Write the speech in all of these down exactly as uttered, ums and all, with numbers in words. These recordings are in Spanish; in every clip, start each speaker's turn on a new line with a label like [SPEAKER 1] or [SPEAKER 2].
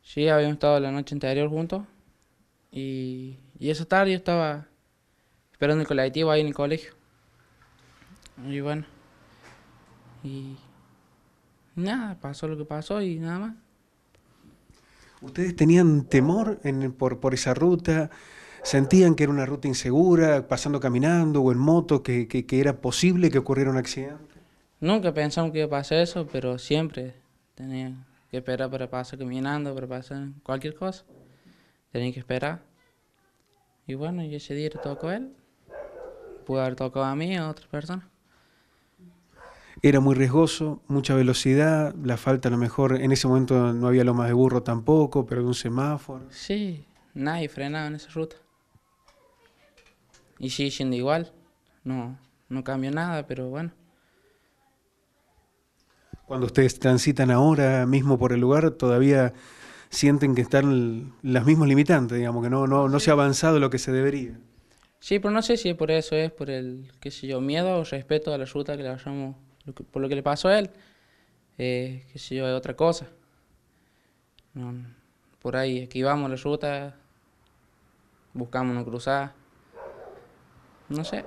[SPEAKER 1] Sí, habíamos estado la noche anterior juntos y, y esa tarde yo estaba esperando el colectivo ahí en el colegio. Y bueno, y nada, pasó lo que pasó y nada más.
[SPEAKER 2] ¿Ustedes tenían temor en- por, por esa ruta? ¿Sentían que era una ruta insegura, pasando caminando o en moto, que, que- que era posible que ocurriera un accidente?
[SPEAKER 1] Nunca pensamos que iba a pasar eso, pero siempre tenía que esperar para pasar caminando, para pasar cualquier cosa. Tenía que esperar. Y bueno, y ese día le tocó a él. Pudo haber tocado a mí o a otra persona.
[SPEAKER 2] Era muy riesgoso, mucha velocidad, la falta a lo mejor, en ese momento no había lomas de burro tampoco, pero de un semáforo.
[SPEAKER 1] Sí, nadie frenaba en esa ruta. Y sigue siendo igual. No, no cambió nada, pero bueno.
[SPEAKER 2] Cuando ustedes transitan ahora mismo por el lugar, todavía sienten que están las mismas limitantes, digamos, que no, no, no se ha
[SPEAKER 1] Sí.
[SPEAKER 2] avanzado lo que se debería.
[SPEAKER 1] Sí, pero no sé si es por eso, es por el, qué sé yo, miedo o respeto a la ruta que le hayamos, lo que- por lo que le pasó a él. Eh, qué sé yo, es otra cosa. No, por ahí esquivamos la ruta, buscamos no cruzar, no sé.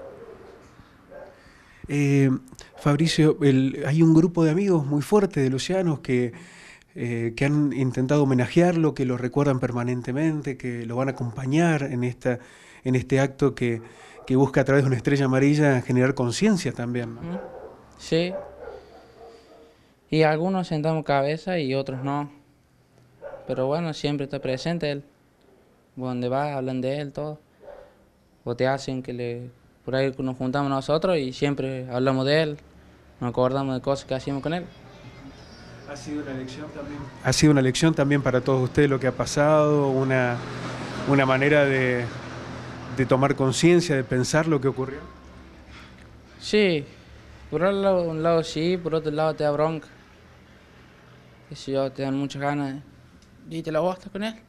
[SPEAKER 2] Eh, Fabricio, el- hay un grupo de amigos muy fuerte de Lucianos que, eh, que han intentado homenajearlo, que lo recuerdan permanentemente, que lo van a acompañar en, esta, en este acto que, que busca a través de una estrella amarilla generar conciencia también, ¿no?
[SPEAKER 1] ¿Mm? Sí, y algunos sentamos cabeza y otros no. Pero bueno, siempre está presente él. Donde va, hablan de él, todo. O te hacen que le... Por ahí nos juntamos nosotros y siempre hablamos de él. Nos acordamos de cosas que hacíamos con él.
[SPEAKER 2] Ha sido una lección también. Ha sido una lección también para todos ustedes lo que ha pasado, una, una manera de, de tomar conciencia, de pensar lo que ocurrió.
[SPEAKER 1] Sí, por un lado, un lado sí, por otro lado te da bronca. Que si yo, te dan muchas ganas de irte la bosta con él.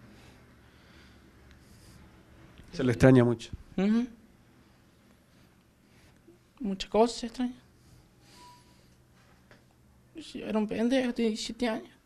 [SPEAKER 2] Se lo extraña mucho.
[SPEAKER 1] Ujú. Muchas cosas se extrañan. Si yo era un pendejo, tenía diecisiete años.